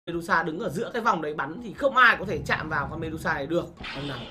Medusa đứng ở giữa cái vòng đấy bắn thì không ai có thể chạm vào con Medusa này được. Ông nào?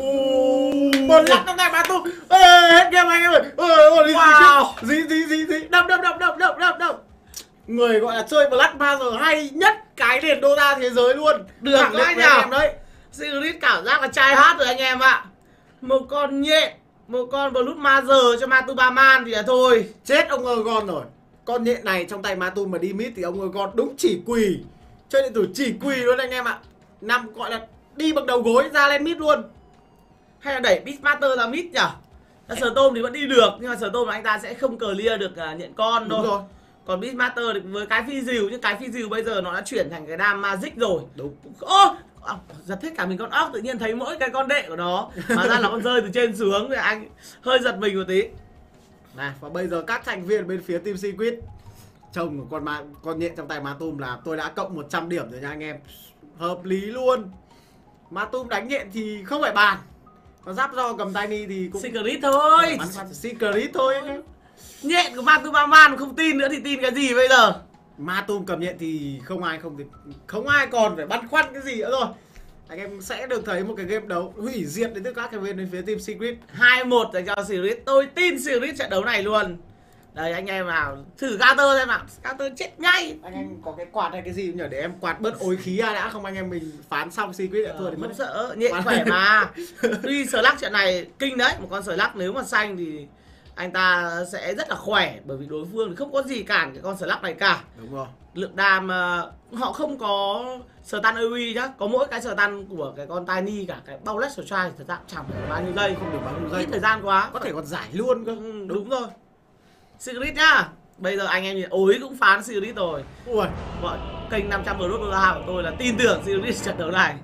Một lắc trong tay mà tu. Hết game anh em ơi. Wow. Gì. Đâm. Người gọi là chơi Black Master hay nhất cái nền Dota thế giới luôn. Được đấy nhỉ. Đấy. Sigrid cảm giác là trai hát rồi anh em ạ. Một con nhện, một con Blood Mother cho Matu Baman thì là thôi. Chết ông Ergon rồi. Con nhện này trong tay Matu mà đi mid thì ông Ergon đúng chỉ quỳ. Chơi điện tử chỉ quỳ luôn anh em ạ. Năm gọi là đi bằng đầu gối ra lên mid luôn. Hay là đẩy Beastmaster ra mid nhỉ? Storm thì vẫn đi được, nhưng mà Storm là anh ta sẽ không clear được nhện con Đúng thôi. rồi. Còn Beastmaster thì với cái phi dìu, nhưng cái phi dìu bây giờ nó đã chuyển thành cái đam magic rồi. Đúng. Giật hết cả mình con ốc, tự nhiên thấy mỗi cái con đệ của nó mà ra là con rơi từ trên xuống thì anh hơi giật mình một tí. Này, và bây giờ các thành viên bên phía Team Secret trông của con nhện trong tay Matum là tôi đã cộng 100 điểm rồi nha anh em. Hợp lý luôn. Matum đánh nhện thì không phải bàn. Còn giáp do cầm Tiny thì cũng Secret thôi. Secret thôi anh em. Nhện của Matu Baman không tin nữa thì tin cái gì bây giờ? Matum cầm nhện thì không ai còn phải băn khoăn cái gì nữa rồi. Anh em sẽ được thấy một cái game đấu hủy diệt đến từ các thành viên bên phía Team Secret. 2-1 dành cho Secret. Tôi tin Secret trận đấu này luôn. Đây anh em nào thử Gator xem nào. Gator chết ngay. Anh em có cái quạt hay cái gì nhỉ để em quạt bớt ối khí ra đã, không anh em mình phán xong Secret đã thua thì Mất mất. sợ, nhện khỏe mà. Tuy Slack trận này kinh đấy, một con Slack nếu mà xanh thì anh ta sẽ rất là khỏe, bởi vì đối phương thì không có gì cản cái con Slack này cả. Đúng rồi. Lượng đam họ không có stun AoE nhá, có mỗi cái stun của cái con Tiny cả cái Bowlet Strike thật ra chẳng phải bao nhiêu giây, Không được bao nhiêu giây. ít thời gian quá. Có thể còn giải luôn cơ. Đúng rồi. Secret nhá. Bây giờ anh em nhìn ối cũng phán Secret rồi. Ui. Gọi kênh 500 $1 của tôi là tin tưởng Secret trận đấu này.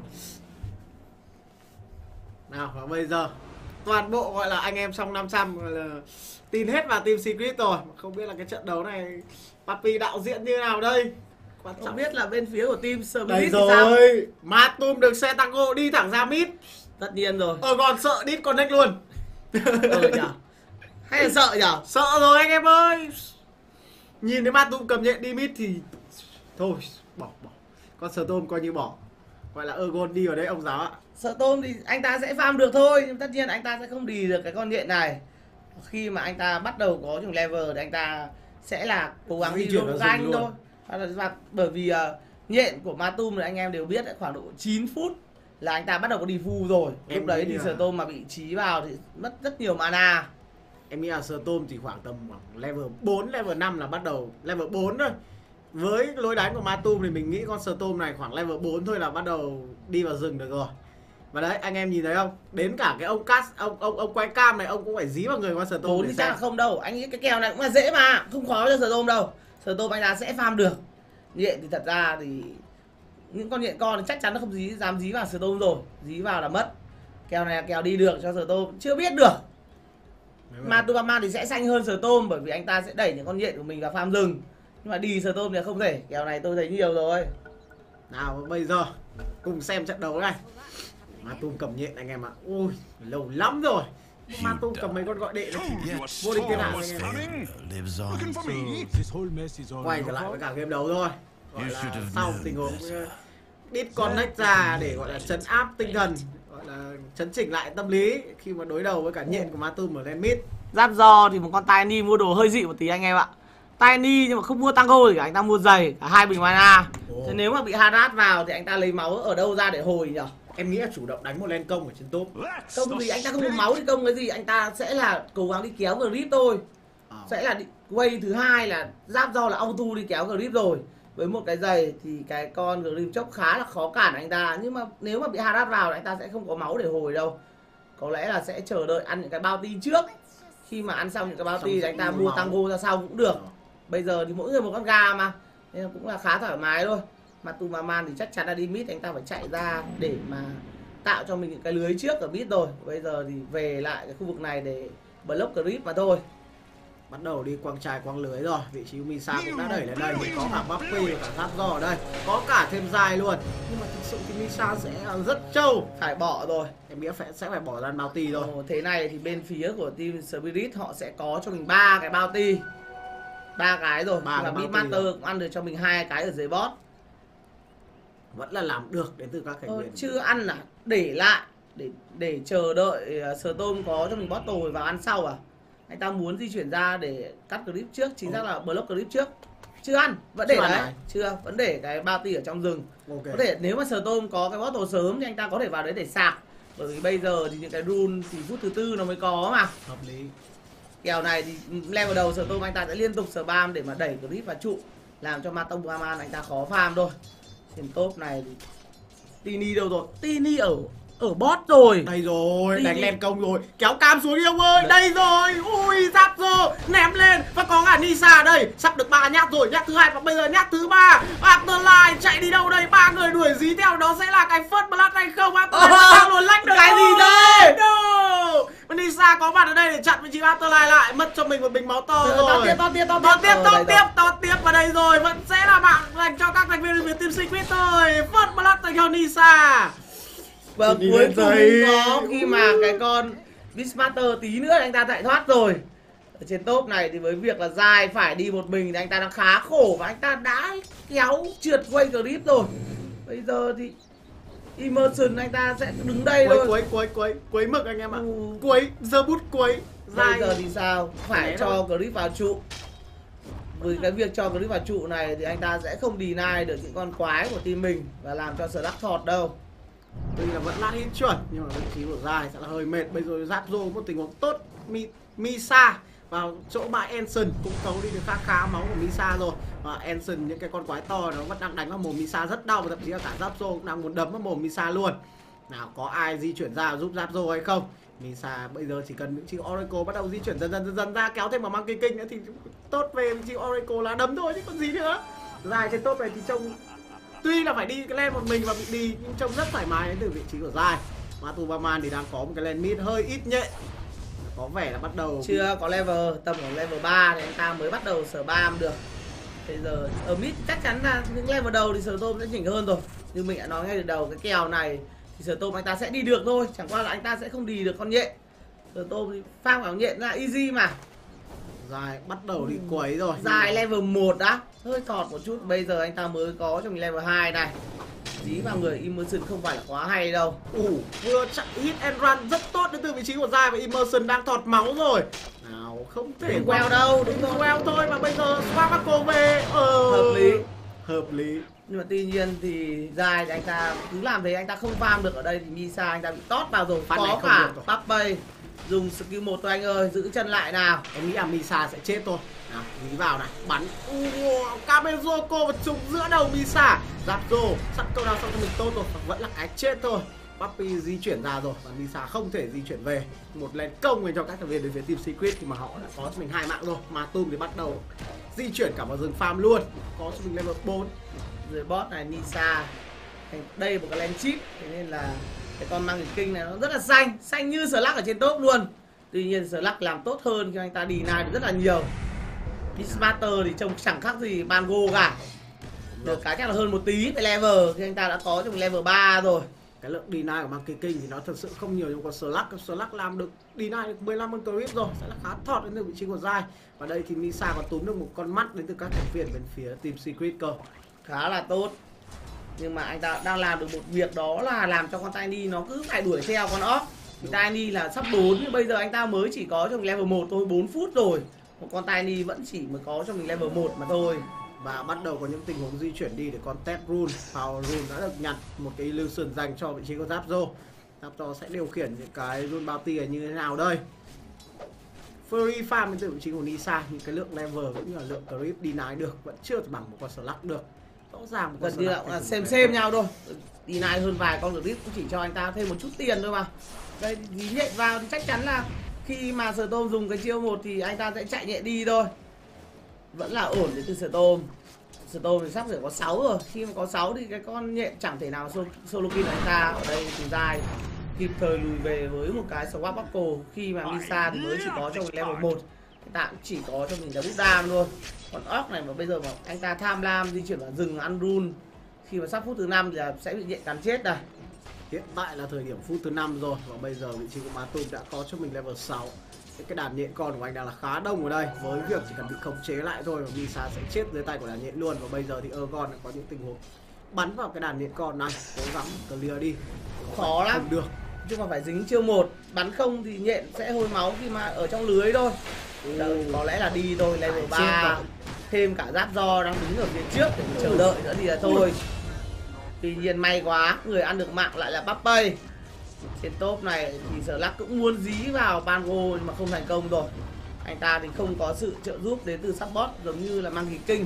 Nào và bây giờ toàn bộ gọi là anh em trong 500 gọi là tin hết vào Team Secret rồi. Không biết là cái trận đấu này Papi đạo diễn như nào đây. Quan Không trọng biết là bên phía của team Spirit đây thì sao? rồi. Matum được xe tango đi thẳng ra mid. Tất nhiên rồi. Còn sợ disconnect luôn. Nhở? Hay là sợ nhở? Sợ rồi anh em ơi. Nhìn thấy Matum cầm nhện đi mid thì thôi bỏ. Con Storm coi như bỏ. Gọi là Ergon đi vào đấy ông giáo ạ. Sợ tôm thì anh ta sẽ farm được thôi, nhưng tất nhiên anh ta sẽ không đi được cái con nhện này. Khi mà anh ta bắt đầu có những level thì anh ta sẽ là cố gắng đi luôn với anh thôi. Và bởi vì nhện của Matum thì anh em đều biết khoảng độ 9 phút là anh ta bắt đầu có đi full rồi. Lúc đấy thì Storm mà bị trí vào thì mất rất nhiều mana. Em nghĩ là Storm thì khoảng tầm level 4, level 5 là bắt đầu level 4 thôi. Với lối đánh của Matum thì mình nghĩ con Storm này khoảng level 4 thôi là bắt đầu đi vào rừng được rồi. Và đấy anh em nhìn thấy không? Đến cả cái ông cast ông quay cam này ông cũng phải dí vào người con Storm. 4 thì chắc là không đâu. Anh nghĩ cái kèo này cũng là dễ mà, không khó cho Storm đâu. Storm anh ta sẽ farm được. Nhện thì thật ra thì những con nhện con thì chắc chắn nó không dám dí vào Storm rồi, dí vào là mất. Kèo này là kèo đi được cho Storm, chưa biết được. Matu Baman thì sẽ xanh hơn Storm bởi vì anh ta sẽ đẩy những con nhện của mình vào farm rừng. Nhưng mà đi Storm thì không thể, kèo này tôi thấy nhiều rồi. Nào bây giờ cùng xem trận đấu này. Matum cầm nhện anh em ạ. Ui, lâu lắm rồi. Matum cầm mấy con gọi đệ nó vô địch thiên hạ anh em. Quay trở lại với cả game đấu thôi. Gọi là sau tình huống disconnect ra để gọi là trấn áp tinh thần, gọi là chấn chỉnh lại tâm lý khi mà đối đầu với cả nhện của Matum ở lên mid. Giáp do thì một con Tiny mua đồ hơi dị một tí anh em ạ. Tiny nhưng mà không mua tango thì cả anh ta mua giày, cả 2 bình mana. Thế nếu mà bị Harat vào thì anh ta lấy máu ở đâu ra để hồi nhỉ? Em nghĩ là chủ động đánh một lên công ở trên top. Công gì anh ta không có máu thì công cái gì, anh ta sẽ là cố gắng đi kéo grip thôi. Sẽ là way thứ hai là giáp do là auto đi kéo grip rồi. Với một cái giày thì cái con grip chốc khá là khó cản anh ta, nhưng mà nếu mà bị Harat vào thì anh ta sẽ không có máu để hồi đâu. Có lẽ là sẽ chờ đợi ăn những cái bounty trước. Khi mà ăn xong những cái bounty thì anh ta mua tango ra sau cũng được. Bây giờ thì mỗi người một con gà mà, nên cũng là khá thoải mái thôi. Matu Baman thì chắc chắn là đi mid, anh ta phải chạy ra để mà tạo cho mình những cái lưới trước ở mid rồi. Bây giờ thì về lại cái khu vực này để block grip mà thôi. Bắt đầu đi quăng chài quăng lưới rồi. Vị trí Misa cũng đã đẩy lên đây. Có cả Buffy và cả Giáp Do ở đây. Có cả thêm dài luôn. Nhưng mà thực sự thì Misa sẽ rất trâu. Phải bỏ rồi. Em nghĩ sẽ phải bỏ ra bounty thôi. Thế này thì bên phía của team Spirit họ sẽ có cho mình 3 cái bounty. 3 cái rồi. Và Beatmaster cũng ăn được cho mình 2 cái ở dưới boss. vẫn là làm được đến từ các thành viên. Chưa ăn à? Để lại để chờ đợi Storm có cho mình bottle vào ăn sau à? Anh ta muốn di chuyển ra để cắt clip trước, chính xác là block clip trước. Chưa ăn, vẫn để đấy. Chưa, vẫn để cái bounty ở trong rừng. Có thể nếu mà Storm có cái bottle sớm thì anh ta có thể vào đấy để sạc. Bởi vì bây giờ thì những cái rune thì phút thứ 4 nó mới có mà. Hợp lý. Kèo này thì level đầu Storm anh ta sẽ liên tục spam để mà đẩy clip vào trụ, làm cho Matông Aman anh ta khó farm thôi. Trên top này thì Tini đâu rồi? Tini ở bot rồi. Đây rồi, đánh lên công rồi. Kéo cam xuống đi ông ơi. Đây rồi. Ui, giáp rô ném lên và có cả Nisa đây. Sắp được 3 nhát rồi, nhát thứ 2 và bây giờ nhát thứ 3. Afterlife chạy đi đâu đây? 3 người đuổi dí theo, đó sẽ là cái first blood hay không? Afterlife luôn lách được. Cái gì đây? No. Nisa có mặt ở đây để chặn vị trí Afterlife lại, mất cho mình một bình máu to rồi. Tóm tiếp vào đây rồi. Vẫn sẽ là mạng dành cho các thành viên của Team Secret thôi. First blood dành cho Nisa. Và cuối cùng có khi mà cái con Beastmaster tí nữa anh ta chạy thoát rồi. Ở trên top này thì với việc là dài phải đi một mình thì anh ta đang khá khổ và anh ta đã kéo trượt quay clip rồi. Bây giờ thì Immersion anh ta sẽ đứng đây thôi. Quấy mực anh em ạ. Quấy, giơ bút quấy. Bây giờ thì sao? Phải cho clip vào trụ. Với cái việc cho clip vào trụ này thì anh ta sẽ không deny được những con quái của team mình và làm cho Slack thọt đâu. Tuy là vẫn lát hit chuẩn nhưng mà vị trí của dài sẽ là hơi mệt. Bây giờ giáp rô một tình huống tốt. Misa vào chỗ bãi Ensign cũng cấu đi được khá máu của Misa rồi. Và Ensign những cái con quái to nó vẫn đang đánh vào mồm Misa rất đau, và thậm chí là cả giáp rô cũng đang muốn đấm vào mồm Misa luôn. Nào có ai di chuyển ra giúp giáp rô hay không? Misa bây giờ chỉ cần những chiếc Oracle bắt đầu di chuyển dần ra, kéo thêm vào mang kinh nữa thì tốt về vị trí Oracle là đấm thôi chứ còn gì nữa. Dài trên top này thì trông tuy là phải đi cái lane một mình và bị đi nhưng trông rất thoải mái đến từ vị trí của dài. Matubaman thì đang có một cái lane mid hơi ít nhẹ, có vẻ là bắt đầu chưa có level, tầm ở level 3 thì anh ta mới bắt đầu spam được. Bây giờ ở mid chắc chắn là những level đầu thì Storm sẽ chỉnh hơn rồi. Như mình đã nói ngay từ đầu, cái kèo này thì Storm anh ta sẽ đi được thôi, chẳng qua là anh ta sẽ không đi được con nhện. Storm thì farm vào nhện là easy mà. Dài bắt đầu đi quấy rồi. Dài level 1 đã, hơi thọt một chút. Bây giờ anh ta mới có cho mình level 2 này. Dí vào người Immersion không phải là quá hay đâu. Vừa chặn hit and run rất tốt đến từ vị trí của Dài, và Immersion đang thọt máu rồi. Nào không thể queo đâu, đúng rồi. Queo thôi mà bây giờ Swabako về. Hợp lý. Nhưng mà tuy nhiên thì Dài thì anh ta cứ làm thế, anh ta không farm được ở đây thì Misa anh ta bị tót vào rồi. Có cả Pappay dùng skill 1 thôi anh ơi, giữ chân lại nào. Em nghĩ là Misa sẽ chết thôi. Nào, dí vào này, bắn. Kamezoko và trúng giữa đầu Misa. Giáp rô, sẵn câu nào xong cho mình tốt rồi, vẫn là cái chết thôi. Pappy di chuyển ra rồi và Misa không thể di chuyển về. Một lên công về cho các thành viên đến phía Team Secret thì mà họ đã có cho mình 2 mạng rồi. Mà Tum thì bắt đầu di chuyển cả vào rừng farm luôn. Có cho mình level 4. Dưới bot này Nisa. Đây là một cái lane chip, thế nên là cái con mang kinh này nó rất là xanh như Slack ở trên top luôn. Tuy nhiên Slack làm tốt hơn khi anh ta deny được rất là nhiều. Beastmaster thì trông chẳng khác gì Bango cả. Được cái chắc là hơn một tí về level thì anh ta đã có cho mình level 3 rồi. Cái lượng deny của Monkey King thì nó thật sự không nhiều, nhưng còn Slack làm được deny được 15 con clip rồi, sẽ là khá thọt đến từ vị trí của Dài. Và đây thì Misa còn túm được một con mắt đến từ các thành viên bên phía Team Secret cơ. Khá là tốt. Nhưng mà anh ta đang làm được một việc, đó là làm cho con Tiny nó cứ phải đuổi theo con Off. Thì Tiny là sắp 4 nhưng bây giờ anh ta mới chỉ có cho mình level 1 thôi, 4 phút rồi. Một con Tiny vẫn chỉ mới có cho mình level 1 mà thôi. Và bắt đầu có những tình huống di chuyển đi để con Tap Rune, Power Rune đã được nhặt, một cái illusion dành cho vị trí của Zapzo. Zapzo sẽ điều khiển những cái Rune Bounty như thế nào đây? Fury farm đến từ vị trí của Nisa, những cái lượng level cũng như là lượng creep deny được vẫn chưa bằng một con Slack được. Rõ ràng một con gần như là xem nhau thôi. Deny hơn vài con creep cũng chỉ cho anh ta thêm một chút tiền thôi mà. Đây dí nhện vào thì chắc chắn là khi mà Storm dùng cái chiêu 1 thì anh ta sẽ chạy nhẹ đi thôi. Vẫn là ổn đến từ Storm. Storm thì sắp sửa có 6 rồi. Khi mà có 6 thì cái con nhện chẳng thể nào solo kill anh ta. Ở đây thì Dài kịp thời lùi về với một cái swap buckle. Khi mà Misa thì mới chỉ có cho mình level 1. Hiện tại cũng chỉ có cho mình là bút đam luôn. Còn Orc này mà bây giờ mà anh ta tham lam di chuyển vào rừng ăn rune, khi mà sắp phút thứ 5 thì là sẽ bị nhện cắn chết này. Hiện tại là thời điểm phút thứ 5 rồi, và bây giờ vị trí của Matum đã có cho mình level 6. Cái đàn nhện con của anh đang là khá đông ở đây, với việc chỉ cần bị khống chế lại thôi và Misa sẽ chết dưới tay của đàn nhện luôn. Và bây giờ thì Ergon có những tình huống bắn vào cái đàn điện con này, cố gắng clear đi. Khó lắm. Không được. Chứ mà phải dính chiêu 1. Bắn không thì nhện sẽ hôi máu khi mà ở trong lưới thôi. Có lẽ là đi thôi, level 3. Thêm cả giáp do đang đứng ở phía trước để chờ đợi nữa thì là thôi. Tuy nhiên may quá, người ăn được mạng lại là Pape. Trên top này thì Slack cũng muốn dí vào Pango nhưng mà không thành công rồi. Anh ta thì không có sự trợ giúp đến từ support giống như là Monkey King.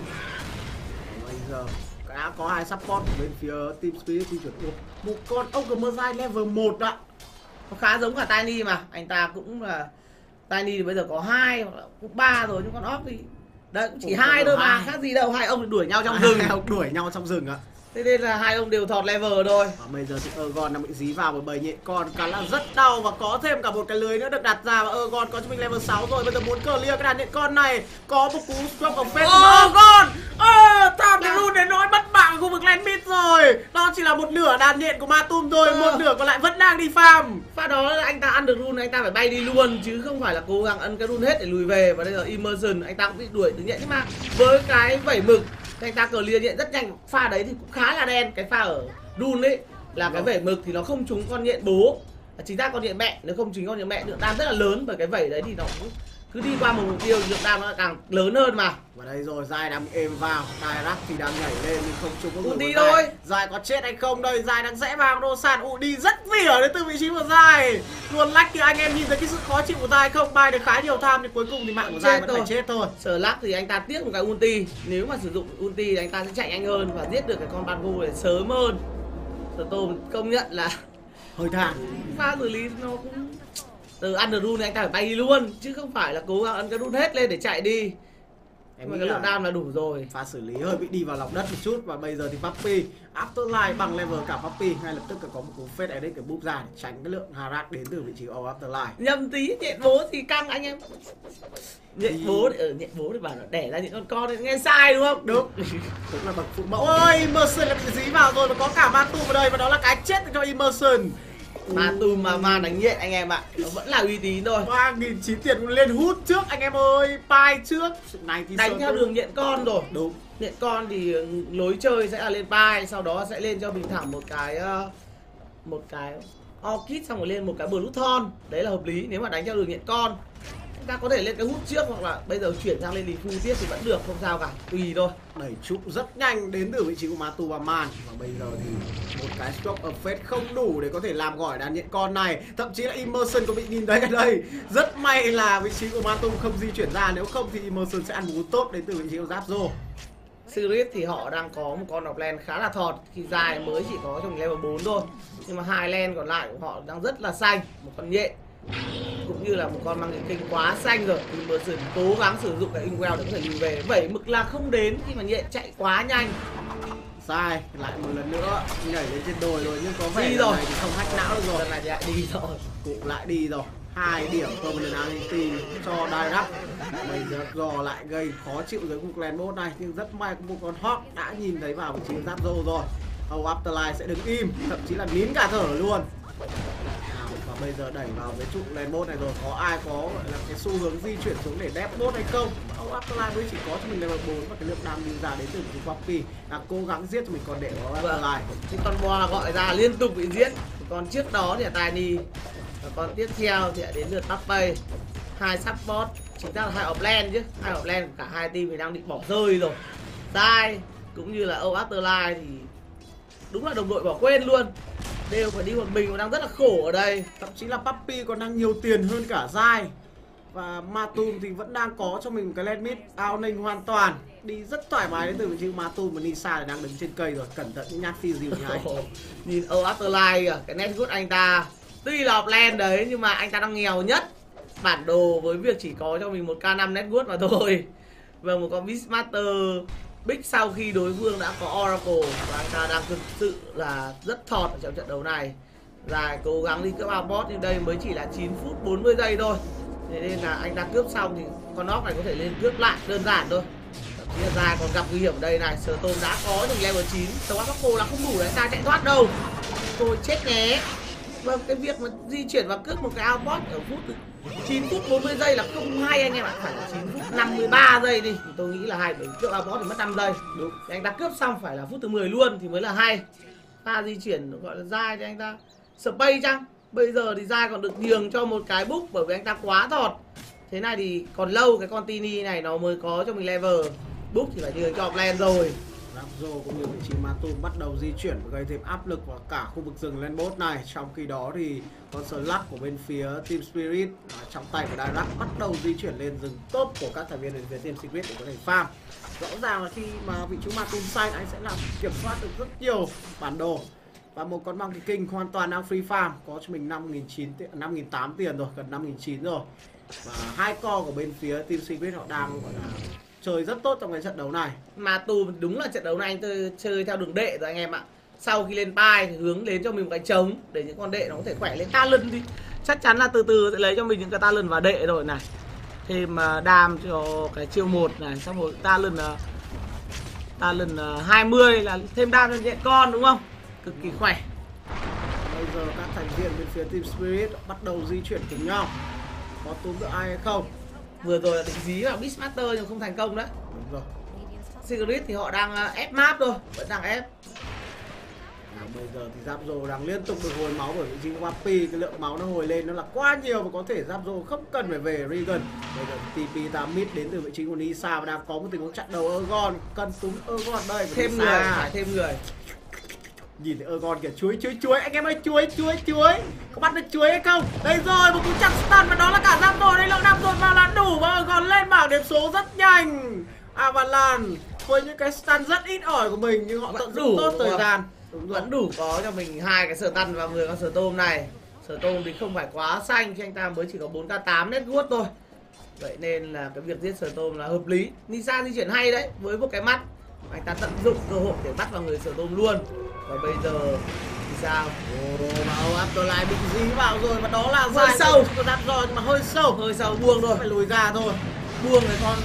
Bây giờ đã có 2 support bên phía Team Spirit di chuyển một con Ogre level 1 ạ. Nó khá giống cả Tiny mà, anh ta cũng là Tiny thì bây giờ có 2 hoặc là cũng 3 rồi, nhưng con Off thì đấy cũng chỉ 2 thôi mà, khác gì đâu, hai ông đuổi nhau trong rừng. Đuổi nhau trong rừng ạ. Thế nên là hai ông đều thọt level thôi. Và bây giờ thì Ergon đang bị dí vào bởi bầy nhện con cắn là rất đau và có thêm cả một cái lưới nữa được đặt ra, và Ergon có cho mình level 6 rồi. Bây giờ muốn clear cái đàn nhện con này, có một cú stroke of fate của Ergon. Tham cái rune đến nỗi mất mạng ở khu vực lane mid rồi. Đó chỉ là một nửa đàn nhện của Matum thôi, một nửa còn lại vẫn đang đi farm. Pha đó là anh ta ăn được rune, anh ta phải bay đi luôn chứ không phải là cố gắng ăn cái rune hết để lùi về. Và bây giờ Immersion anh ta cũng bị đuổi từ nhện, nhưng mà với cái vẩy mực anh ta clear nhện rất nhanh. Pha đấy thì cũng khá là đen. Cái pha ở rune ấy là cái vẩy mực thì nó không trúng con nhện bố, chính xác con nhện mẹ. Nếu không trúng con nhện mẹ lượng đam rất là lớn, bởi cái vẩy đấy thì nó cũng cứ đi qua một mục tiêu lượng đam nó càng lớn hơn mà. Và đây rồi, Zai đang êm vào, Direct thì đang nhảy lên nhưng không trúng có người đi thôi. Zai có chết hay không đây? Zai đang rẽ vào đồ sàn đi rất vỉa đến từ vị trí của Zai. Luôn lách thì anh em nhìn thấy cái sự khó chịu của Zai không? Bay được khá nhiều tham nhưng cuối cùng thì mạng của Zai vẫn phải chết thôi. Slack thì anh ta tiếc một cái ulti, nếu mà sử dụng ulti thì anh ta sẽ chạy nhanh hơn và giết được cái con Bangu này sớm hơn. Storm công nhận là hơi thang. pha xử lý nó cũng từ ăn được rune anh ta phải bay đi luôn chứ không phải là cố gắng ăn cái rune hết lên để chạy đi. Em nghĩ cái lượng đam là đủ rồi. Pha xử lý hơi bị đi vào lòng đất một chút. Và bây giờ thì Puppy Afterlife bằng level cả Puppy ngay lập tức có một cú phết ở đây cái búp ra để tránh cái lượng Harak đến từ vị trí of Afterlife. Nhầm tí, nhện bố thì căng anh em. Nhện bố thì bảo là đẻ ra những con thì nghe sai đúng không? Đúng. Cũng là bậc phụ mẫu. Ôi, Immersion là bị dí vào rồi và có cả Matum ở đây, và đó là cái chết cho Immersion. Matum mà đánh nhện anh em ạ, nó vẫn là uy tín thôi. 3.900 tiền lên hút trước anh em ơi, pai trước. Này thì đánh theo đường nhện con rồi. Đúng. Nhện con thì lối chơi sẽ là lên pai, sau đó sẽ lên cho mình thẳng một cái Orchid, xong rồi lên một cái Bluthorn. Đấy là hợp lý nếu mà đánh theo đường nhện con. Chúng ta có thể lên cái hút trước hoặc là bây giờ chuyển sang lên đi phu tiếp thì vẫn được, không sao cả, tùy thôi. Đẩy trụ rất nhanh đến từ vị trí của Matubaman. Và bây giờ thì một cái stroke of fate không đủ để có thể làm gỏi đàn nhện con này. Thậm chí là Immersion có bị nhìn thấy ở đây. Rất may là vị trí của Matum không di chuyển ra, nếu không thì Immersion sẽ ăn một cú tốt đến từ vị trí của Zapzo. Spirit thì họ đang có một con độc lane khá là thọt, khi dài mới chỉ có trong level 4 thôi. Nhưng mà hai lane còn lại của họ đang rất là xanh, một con nhện cũng như là một con mang kinh quá xanh rồi. Immersion cố gắng sử dụng cái Inkwell để có thể lùi về. Vẩy mực là không đến khi mà nhện chạy quá nhanh. Sai, lại một lần nữa nhảy lên trên đồi rồi, nhưng có vẻ đi lần rồi này thì không hack não được rồi. Lần này thì lại đi rồi. Cũng lại đi rồi. 2 điểm permanently cho Direct. Bây giờ Gò lại gây khó chịu với cuộc land bot này, nhưng rất may có một con Hawk đã nhìn thấy vào vị trí Zapzo rồi. Hầu Afterlife sẽ đứng im, thậm chí là nín cả thở luôn. Và bây giờ đẩy vào với trụ land bot này rồi, có ai có gọi là cái xu hướng di chuyển xuống để đép bot hay không? Hầu Afterlife mới chỉ có cho mình level 4 và cái lượng đam đi ra đến từ vị trí Poppy là cố gắng giết cho mình con để Hầu Afterlife. Cái con boa gọi ra liên tục bị giết. Còn trước đó thì là Tiny. Và còn tiếp theo thì đến lượt Pape. 2 support, chính xác là 2 offlane chứ. 2 offlane của cả hai team thì đang định bỏ rơi rồi. Dai cũng như là Âu Afterlife thì đúng là đồng đội bỏ quên luôn. Đều phải đi một mình và đang rất là khổ ở đây. Thậm chí là Puppy còn đang nhiều tiền hơn cả Zai. Và Matum thì vẫn đang có cho mình một cái lane mid outning hoàn toàn. Đi rất thoải mái đến từ vị trí Matum, và Nisa thì đang đứng trên cây rồi, cẩn thận những nhát phi dìu như anh. Nhìn Âu Afterlife kìa, cái net good anh ta tuy là offlane đấy nhưng mà anh ta đang nghèo nhất bản đồ với việc chỉ có cho mình một K5 network mà thôi. Và một con Beastmaster Big sau khi đối phương đã có Oracle, và anh ta đang thực sự là rất thọt ở trong trận đấu này. Dài cố gắng đi cướp outboard nhưng đây mới chỉ là 9 phút 40 giây thôi. Thế nên là anh ta cướp xong thì con óc này có thể lên cướp lại đơn giản thôi. Thậm chí là Dài còn gặp nguy hiểm ở đây này. Storm đã có được level 9, Sông Áp cô là không đủ để anh ta chạy thoát đâu. Tôi chết nhé. Vâng, cái việc mà di chuyển và cướp một cái outboard ở phút 9 phút 40 giây là không hay anh em ạ, phải là 9 phút 53 giây đi. Thì tôi nghĩ là hay, bởi cướp áo thì mất 5 giây. Đúng. Thì anh ta cướp xong phải là phút thứ 10 luôn thì mới là hay. Pha di chuyển gọi là dai thì anh ta space chăng? Bây giờ thì dai còn được nhường cho một cái book bởi vì anh ta quá thọt. Thế này thì còn lâu cái con Tini này nó mới có cho mình level. Book thì phải nhường cho offlane rồi. Rapzo cũng như vị trí Matum bắt đầu di chuyển và gây thêm áp lực vào cả khu vực rừng lên bot này. Trong khi đó thì con Slug của bên phía Team Spirit trong tay của Dirac bắt đầu di chuyển lên rừng top của các thành viên bên phía Team Secret để có thể farm. Rõ ràng là khi mà vị trí Matum xanh anh sẽ làm kiểm soát được rất nhiều bản đồ. Và một con Monkey King hoàn toàn đang free farm, có cho mình 5.800 tiền rồi, gần 5.900 rồi. Và hai co của bên phía Team Secret họ đang gọi là chơi rất tốt trong cái trận đấu này. Mà đúng là trận đấu này anh chơi theo đường đệ rồi anh em ạ. Sau khi lên pai thì hướng đến cho mình một cái trống để những con đệ nó có thể khỏe lên. Talon thì chắc chắn là từ từ sẽ lấy cho mình những cái Talon và đệ rồi này. Thêm đam cho cái chiêu 1 này, xong rồi Talon 20 là thêm đam cho nhện con đúng không? Cực kỳ khỏe. Bây giờ các thành viên bên phía Team Spirit bắt đầu di chuyển cùng nhau. Có túm được ai hay không? Vừa rồi là định dí vào Beastmaster nhưng không thành công đấy. Đúng rồi. Secret thì họ đang ép map thôi, vẫn đang ép. Bây giờ thì Rapzo đang liên tục được hồi máu bởi vị trí Wapi. Cái lượng máu nó hồi lên nó là quá nhiều và có thể Rapzo không cần phải về Regan. Bây giờ TP ra mid đến từ vị trí của Nisa và đang có một tình huống chặn đầu Ergon. Cần túm Ergon đây. Thêm người, phải thêm người. Nhìn thấy Ergon kìa, chuối anh em ơi, chuối có bắt được chuối hay không? Đây rồi, một cú chặn stun và đó là cả Rapzo. Đây lượng Rapzo vào là đủ và Ergon lên bảng điểm số rất nhanh. Avalanche với những cái stun rất ít ỏi của mình nhưng họ tận dụng tốt thời gian. Vẫn đủ có cho mình hai cái Stun và 10 con Storm này. Storm thì không phải quá xanh khi anh ta mới chỉ có 4k8 net worth thôi. Vậy nên là cái việc giết Storm là hợp lý. Nisa di chuyển hay đấy, với một cái mắt anh ta tận dụng cơ hội để bắt vào người Storm luôn. Và bây giờ thì sao? Vào Afterlife bị dí vào rồi và đó là hơi sâu. Rồi nhưng mà hơi sâu buông thôi, phải lùi ra thôi. Buông cái con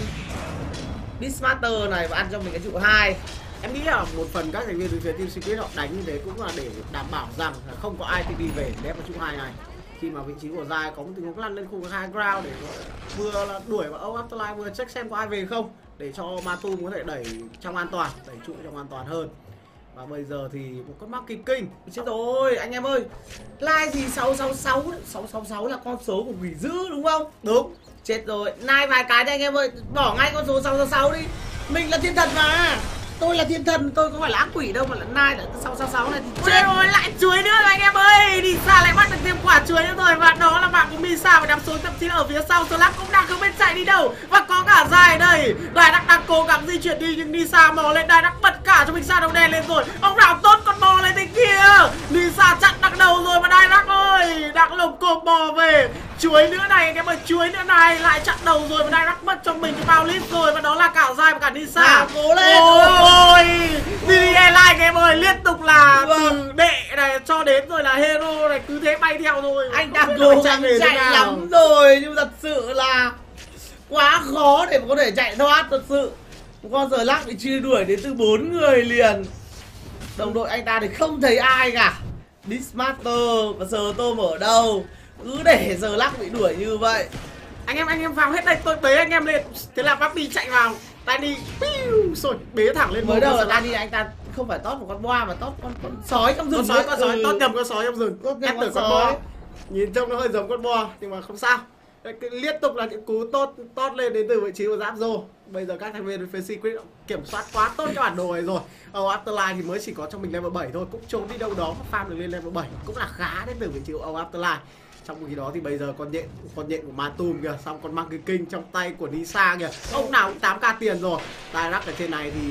Beastmaster này và ăn cho mình cái trụ 2. Em nghĩ là một phần các thành viên từ phía Team Secret họ đánh như thế cũng là để đảm bảo rằng là không có ai TP về để vào trụ 2 này. Khi mà vị trí của Zai có một tình huống lăn lên khu vực high ground để vừa là đuổi vào Afterlife vừa check xem có ai về không để cho Matum có thể đẩy trong an toàn, đẩy trụ trong an toàn hơn. Và bây giờ thì một con Monkey King. Chết rồi anh em ơi. Like gì 666 đấy. 666 là con số của quỷ dữ đúng không? Đúng. Chết rồi. Nai vài cái đây anh em ơi. Bỏ ngay con số 666 đi. Mình là thiên thần mà. Tôi là thiên thần, tôi không phải là ác quỷ đâu mà là Nai là 666 này thì chết rồi, lại chuối nữa rồi anh em ơi. Nisa lại bắt được thêm quả chuối nữa rồi và đó là mạng của Misa và đám số thậm chí là ở phía sau. Slug cũng đang không biết chạy đi đâu và có cả Zai ở đây. Dirac đang cố gắng di chuyển đi nhưng Nisa mò lên. Dirac bật cả cho mình xa đầu đen lên rồi. Ông nào tốt còn mò lên thế kia. Nisa chặn đằng đầu rồi và Dirac ơi đang lồng cộp bò về. Chuối nữa này anh em ơi, chuối nữa này lại chặn đầu rồi và Dirac mất cho mình cái bao lít rồi và đó là cả Zai và cả Nisa. Cố lên. Ôi, Billy Airline anh em ơi, liên tục là từ đệ này cho đến rồi là hero này cứ thế bay theo rồi. Anh đang cố gắng chạy lắm rồi nhưng thật sự là quá khó để có thể chạy thoát thật sự. Một con giờ lắc bị truy đuổi đến từ 4 người liền. Đồng đội anh ta thì không thấy ai cả. Beastmaster và Storm ở đâu? Cứ để giờ lắc bị đuổi như vậy. Anh em vào hết đây, tôi bế anh em lên. Thế là Papi chạy vào. Danny rồi bế thẳng lên. Mới đầu là Danny anh ta không phải tót một con boa mà tót con sói trong rừng. Con sói tót nhầm con sói trong rừng. Ép từ con boa. Nhìn trông nó hơi giống con boa nhưng mà không sao. Liên tục là những cú tót lên đến từ vị trí của Rapzo. Bây giờ các thành viên phía Secret kiểm soát quá tốt cái bản đồ này rồi. Ở Afterlife thì mới chỉ có cho mình level 7 thôi, cũng trốn đi đâu đó mà farm được lên level 7 cũng là khá đến từ vị trí của Afterlife. Trong khi đó thì bây giờ con nhện của Matum kìa, xong con Monkey King trong tay của Nisa kìa. Ông nào cũng 8k tiền rồi. Dirac ở trên này thì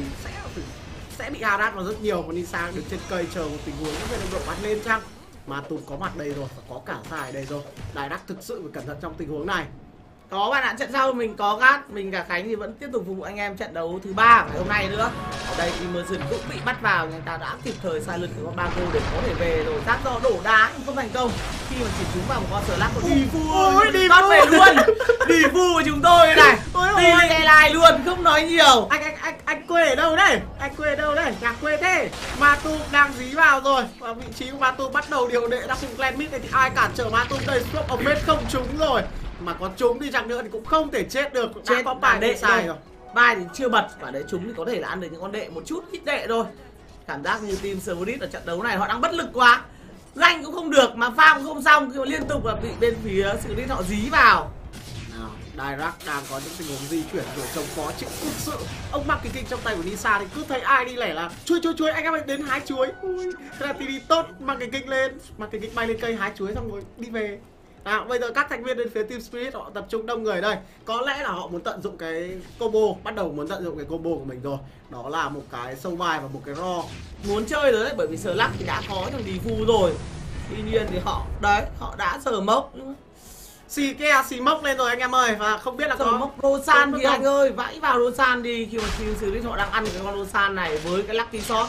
sẽ bị harass vào rất nhiều. Còn Nisa đứng trên cây chờ một tình huống có thể đồng đội bắn lên chăng. Matum có mặt đây rồi và có cả Zai đây rồi. Dirac thực sự phải cẩn thận trong tình huống này. Có bạn ạ, trận sau mình có Gát, mình cả Khánh thì vẫn tiếp tục phục vụ anh em trận đấu thứ 3 ngày hôm nay nữa. Ở đây Immersion cũng bị bắt vào, người ta đã kịp thời sai lượt của con Bago để có thể về rồi. Giác do đổ đá nhưng không thành công khi mà chỉ trúng vào một con Slug của Difu. Đi bắt về luôn. Difu của chúng tôi đây này. Đi lại luôn, không nói nhiều. Anh quê ở đâu đây? Anh quê ở đâu đây? Nhà quê thế. Matum đang dí vào rồi. Và vị trí của Matum bắt đầu điều đệ đã cùng clan mid này thì ai cản trở Matum đây. Stroke of mid không trúng rồi. mà có trúng đi chăng nữa thì cũng không thể chết được. Chết đã có bài đệ sai rồi. Bài thì chưa bật, và để chúng thì có thể là ăn được những con đệ một chút ít đệ thôi. Cảm giác như team Serverit ở trận đấu này họ đang bất lực quá. Danh cũng không được mà farm cũng không xong, khi mà liên tục là bị bên phía Serverit họ dí vào. Dirac đang có những tình huống di chuyển rồi trông khó chịu thực sự. Ông Marky King trong tay của Nisa thì cứ thấy ai đi lẻ là chuối anh em ơi đến hái chuối. Thế là TD tốt, Marky King lên, Marky King bay lên cây hái chuối xong rồi đi về. Bây giờ các thành viên bên phía Team Spirit họ tập trung đông người đây. Có lẽ là họ muốn tận dụng cái combo, bắt đầu muốn tận dụng cái combo của mình rồi. Đó là một cái sâu vai và một cái ro. Muốn chơi rồi đấy, bởi vì Slack thì đã có trong Difu rồi. Tuy nhiên thì họ đã sờ mốc. Xì mốc lên rồi anh em ơi. Và không biết là sờ có mốc Rosan thì anh ơi, vãi vào Rosan đi. Khi mà Team Spirit họ đang ăn cái con Rosan này với cái Lucky Shot.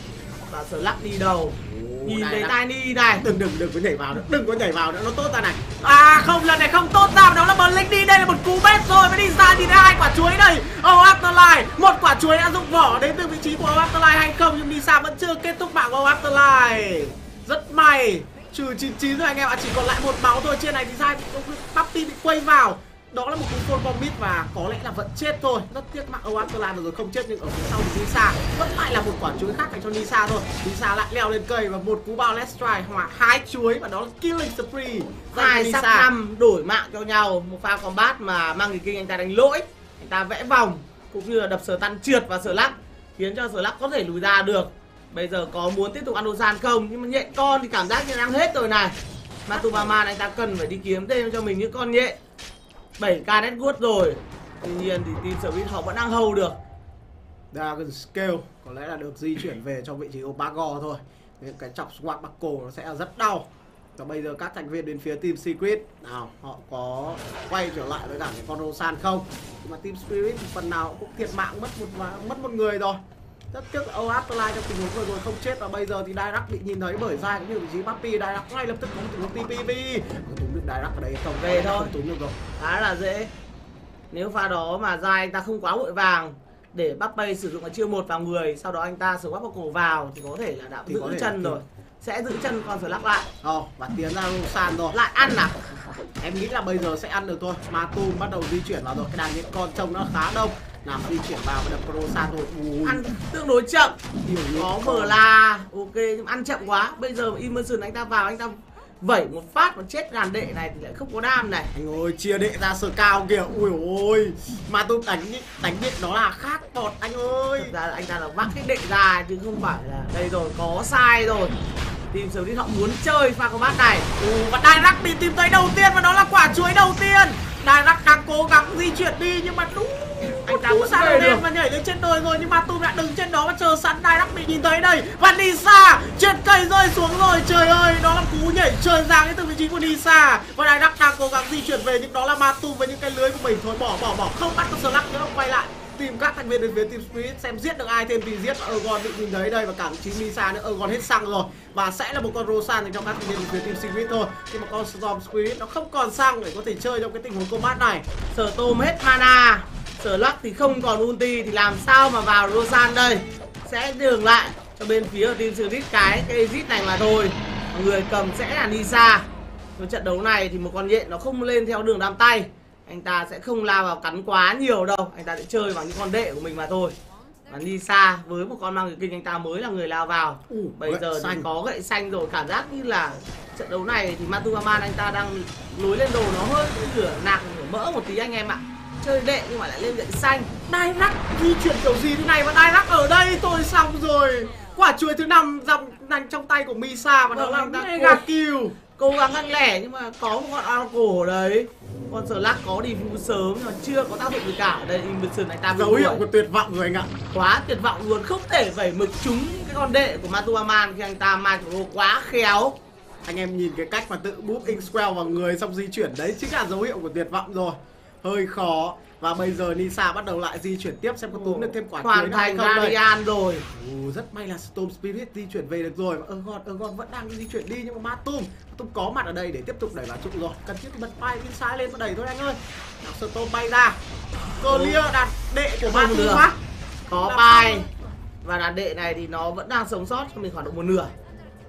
Và Slack đi đầu. Nhìn thấy Tiny này. Đừng có nhảy vào nữa, đừng có nhảy vào nữa, nó tốt ra này. Không, lần này không tốt ra, đó là Blink đi, đây là một cú bét rồi. Mới đi ra nhìn thấy 2 quả chuối đây. Afterlife, một quả chuối đã dụng vỏ đến từ vị trí của Afterlife hay không, nhưng Nisa vẫn chưa kết thúc mạng của Afterlife. Rất may, trừ 99 rồi anh em ạ, chỉ còn lại 1 máu thôi. Trên này thì sai Puppy bị quay vào. Đó là một cú full bomb mid và có lẽ là vẫn chết thôi. Rất tiếc mạng Afterlife rồi không chết, nhưng ở phía sau thì Nisa vẫn lại là một quả chuối khác dành cho Nisa thôi. Nisa lại leo lên cây và một cú bao let's try hoặc 2 chuối và đó là killing spree. 2 sắp 5 đổi mạng cho nhau. Một pha combat mà Marky King anh ta đánh lỗi, anh ta vẽ vòng cũng như là đập sờ tan trượt vào Slack, khiến cho Slack có thể lùi ra được. Bây giờ có muốn tiếp tục ăn Rosan không, nhưng mà nhện con thì cảm giác như đang hết rồi này. Matubaman anh ta cần phải đi kiếm thêm cho mình những con nhện. 7k network rồi. Tuy nhiên thì team Service họ vẫn đang hold được. Dragon Scale có lẽ là được di chuyển về trong vị trí của Bago thôi. Những cái chọc swap Baco nó sẽ rất đau. Và bây giờ các thành viên đến phía Team Secret nào họ có quay trở lại với cả cái con Rosan không? Nhưng mà Team Spirit phần nào cũng thiệt mạng, mất một người rồi. Rất tiếc là Afterlife trong tình huống vừa rồi không chết, và bây giờ thì Dirac bị nhìn thấy bởi Zai cũng như vị trí Puppy. Dirac ngay lập tức có một tình huống TPV. Có túm được Dirac ở đây không? Về thôi. Không túm được rồi. Khá là dễ. Nếu pha đó mà Zai anh ta không quá vội vàng để Puppy sử dụng ở chiêu 1 vào người, sau đó anh ta swap vào cổ vào thì có thể là đã giữ chân rồi. Sẽ giữ chân con Slack lại. Và tiến ra Rosan rồi. Lại ăn à? Em nghĩ là bây giờ sẽ ăn được thôi. Matum bắt đầu di chuyển vào rồi. Cái đàn những con trông nó khá đông. Làm di chuyển vào và đập Rosan thôi. Ăn tương đối chậm. Có mở là ok, nhưng ăn chậm quá. Bây giờ Immersion anh ta vào, anh ta vẩy một phát mà chết đàn đệ này thì lại không có đam này. Anh ơi, chia đệ ra sờ cao kìa. Ui ôi, Matum đánh điện đó là khác bọt anh ơi. Thật ra là anh ta là vác cái đệ ra chứ không phải là đây rồi, có sai rồi. Team Service họ muốn chơi pha combat này. Và Dirac bị tìm thấy đầu tiên và đó là quả chuối đầu tiên. Dirac đang cố gắng di chuyển đi nhưng mà đúng anh ta vẫn sang lên và nhảy lên trên đồi rồi, nhưng mà Matum đã đứng trên đó và chờ sẵn. Dirac bị nhìn thấy đây và Nisa trên cây rơi xuống rồi. Trời ơi, đó là cú nhảy trời giáng đến từ vị trí của Nisa và Dirac đang cố gắng di chuyển về, nhưng đó là Matum với những cái lưới của mình thôi. Bỏ không bắt được Slack nữa, quay lại tìm các thành viên đến phía Team Spirit xem giết được ai thêm thì giết. Ergon bị nhìn thấy đây và cả vị trí Nisa nữa. Ergon hết xăng rồi và sẽ là một con Rosan dành cho các thành viên đến phía Team Spirit thôi. Nhưng mà con Storm Spirit nó không còn xăng để có thể chơi trong cái tình huống combat này. Sở tôm hết mana, Slack thì không còn ulti thì làm sao mà vào Rosan đây. Sẽ dừng lại cho bên phía Team Spirit cái exit này mà thôi. Người cầm sẽ là Nisa. Trong trận đấu này thì một con nhện nó không lên theo đường đam tay, anh ta sẽ không lao vào cắn quá nhiều đâu, anh ta sẽ chơi bằng những con đệ của mình mà thôi. Và Nisa với một con Marky King anh ta mới là người lao vào. Bây giờ thì có gậy xanh rồi, cảm giác như là trận đấu này thì Matubaman anh ta đang lối lên đồ nó hơi lửa nạc lửa mỡ một tí anh em ạ. Chơi đệ nhưng mà lại lên gậy xanh. Dirac di chuyển kiểu gì thế này và Dirac ở đây thôi xong rồi. Quả chuối thứ 5 dòng nành trong tay của Misa và đó là mega kill. Cố gắng ăn lẻ nhưng mà có một con Oracle ở đấy. Con Slack có đi vu sớm nhưng mà chưa có tác dụng gì cả. Ở đây Immersion anh ta dấu hiệu của tuyệt vọng rồi anh ạ. Quá tuyệt vọng luôn, không thể vẩy mực trúng cái con đệ của Matubaman khi anh ta micro quá khéo. Anh em nhìn cái cách mà tự búp Inkswell vào người xong di chuyển đấy chính là dấu hiệu của tuyệt vọng rồi. Hơi khó. Và bây giờ Nisa bắt đầu lại di chuyển tiếp xem có túm được thêm quả chuối hoàn thành Guardian rồi. Rất may là Storm Spirit di chuyển về được rồi. Ergon vẫn đang di chuyển đi nhưng mà Matum có mặt ở đây để tiếp tục đẩy vào trụ rồi. Cần thiết bật bay bên trái lên và đẩy thôi anh ơi. Nào Storm bay ra. Clear đạt đệ của Matum quá. Có bay. Và đàn đệ này thì nó vẫn đang sống sót cho mình khoảng độ một nửa.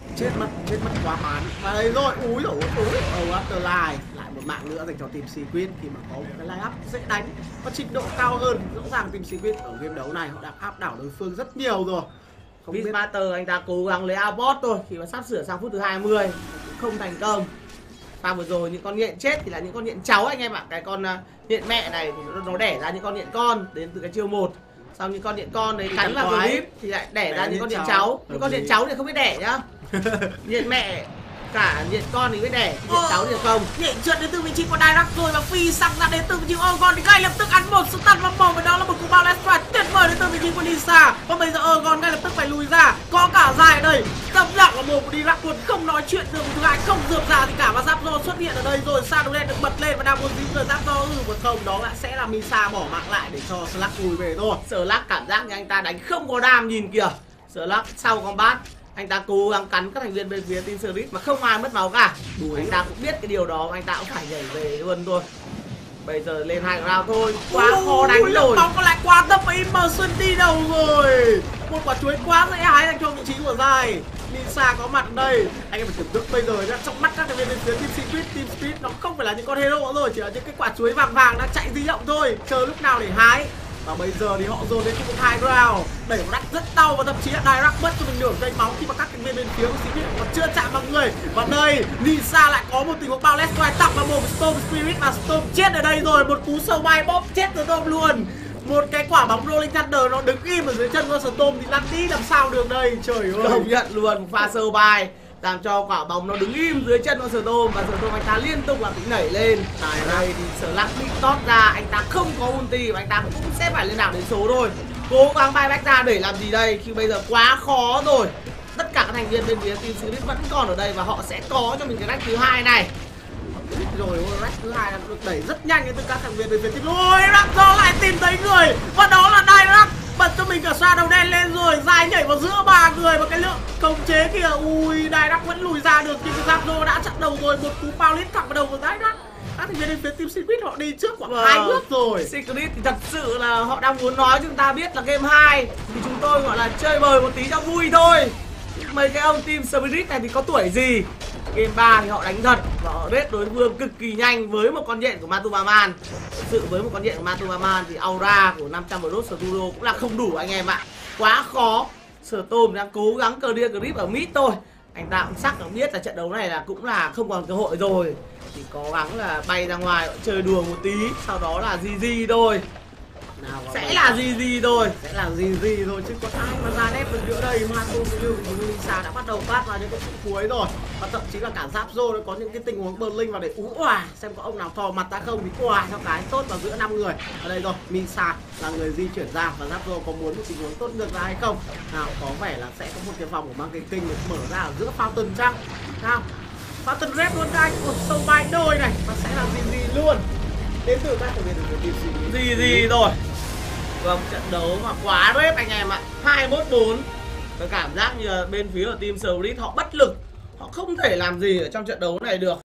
chết mất quá bán. Và đây rồi, úi rồi Afterlife lại một mạng nữa dành cho team Secret khi mà có một cái line up dễ đánh và trình độ cao hơn. Rõ ràng team Secret ở game đấu này họ đã áp đảo đối phương rất nhiều rồi. Không biết Beastmaster anh ta cố gắng lấy outbot thôi, khi mà sắp sửa sang phút thứ 20 cũng không thành công. Và vừa rồi những con nhện chết thì là những con nhện cháu anh em ạ. Cái con nhện mẹ này thì nó đẻ ra những con nhện con đến từ cái chiêu 1. Sau những con nhện con đấy cắn vào clip thì lại đẻ ra những con nhện cháu. Những con nhện cháu thì không biết đẻ nhá. Nhện mẹ cả nhện con thì biết đẻ, nhện cháu thì không. Nhện trượt đến từ vị trí của Dirac rồi và phi sang ra đến từ vị trí của Ergon thì ngay lập tức ăn một sự tạt vào mồm và đó là một cú bao last strike tuyệt vời đến từ vị trí của Nisa. Và bây giờ Ergon ngay lập tức phải lùi ra, có cả dài ở đây. Tập lặng là mồm của Dirac luôn, không nói chuyện được thứ hai, không dược ra gì cả và Zapdo xuất hiện ở đây rồi. Shadow đen được bật lên và đang muốn dính rồi Zapdo một không, đó lại sẽ là Misa bỏ mạng lại để cho Slack lùi về thôi. Slack cảm giác như anh ta đánh không có đam, nhìn kìa. Slack sau combat anh ta cố gắng cắn các thành viên bên phía team Spirit mà không ai mất máu cả. Anh ta cũng biết cái điều đó, anh ta cũng phải nhảy về luôn thôi. Bây giờ lên 2 round thôi, quá khó đánh rồi. Bóng còn lại quá thấp và Immersion đi đầu rồi. Một quả chuối quá dễ hái dành cho vị trí của Dài. Nisa có mặt ở đây. Anh em phải tưởng tượng bây giờ nhá, trong mắt các thành viên bên phía Team Spirit nó không phải là những con hero nữa rồi, chỉ là những cái quả chuối vàng vàng đang chạy di động thôi, chờ lúc nào để hái. Và bây giờ thì họ dồn đến khu vực 2 round, đẩy một đắt rất đau và thậm chí là Dirac mất cho mình nửa cây máu khi mà các thành viên bên phía của Spirit còn chưa chạm vào người. Và đây Nisa lại có một tình huống bao last strike tặng vào mồm Storm Spirit và Storm chết ở đây rồi, một cú sâu bay bóp chết từ Storm luôn. Một cái quả bóng Rolling Thunder nó đứng im ở dưới chân của Storm thì lăn đi làm sao được đây, trời ơi. Công nhận luôn, pha sâu bay làm cho quả bóng nó đứng im dưới chân của Storm và Storm anh ta liên tục là bị nảy lên. Tại đây thì Slack bị tót ra, anh ta không có ulti và anh ta cũng sẽ phải lên đảo đến số rồi. Cố gắng bay back ra để làm gì đây khi bây giờ quá khó rồi. Tất cả các thành viên bên phía team Spirit vẫn còn ở đây và họ sẽ có cho mình cái rack thứ 2 này. Rồi rack thứ 2 đã được đẩy rất nhanh đến từ các thành viên bên phía team. Rồi Raptor lại tìm thấy người và đó là Dirac bật cho mình cả Shadow đen lên rồi, Dài nhảy vào giữa ba người và cái lượng khống chế kìa. Ui, Dirac vẫn lùi ra được nhưng Zapdo đã chặn đầu rồi, một cú bao lít thẳng vào đầu của Dirac. Các thành viên bên phía team Secret họ đi trước khoảng 2 bước rồi. Secret thì thật sự là họ đang muốn nói chúng ta biết là game 2 thì chúng tôi gọi là chơi bời một tí cho vui thôi. Mấy cái ông team Spirit này thì có tuổi gì. Game 3 thì họ đánh thật và họ rết đối phương cực kỳ nhanh với một con nhện của Matubaman. Thực sự với một con nhện của Matubaman thì aura của 500 Brot Studio cũng là không đủ anh em ạ. Quá khó. Storm đang cố gắng clear grip ở mid thôi. Anh ta cũng chắc là biết là trận đấu này là cũng là không còn cơ hội rồi. Thì cố gắng là bay ra ngoài chơi đùa một tí, sau đó là GG thôi. Sẽ là GG thôi. Sẽ là GG thôi chứ có ai mà ra nét được nữa đây. Mato như Lisa đã bắt đầu phát vào những cái phút cuối rồi. Và thậm chí là cả Zapdo có những cái tình huống Berlin vào để ú òa xem có ông nào thò mặt ra không thì òa cho cái tốt vào giữa 5 người. Ở đây rồi, Misa là người di chuyển ra và Zapdo có muốn một tình huống tốt ngược ra hay không? Nào, có vẻ là sẽ có một cái vòng của mang cái kinh được mở ra ở giữa Fountain chăng? Nào, Fountain Red luôn anh, một sâu bay đôi này và sẽ là GG luôn. Đến từ các thành viên của team GG rồi. Vâng, trận đấu mà quá rếp anh em ạ. 21-4. Tôi cảm giác như là bên phía của team Spirit họ bất lực. Họ không thể làm gì ở trong trận đấu này được.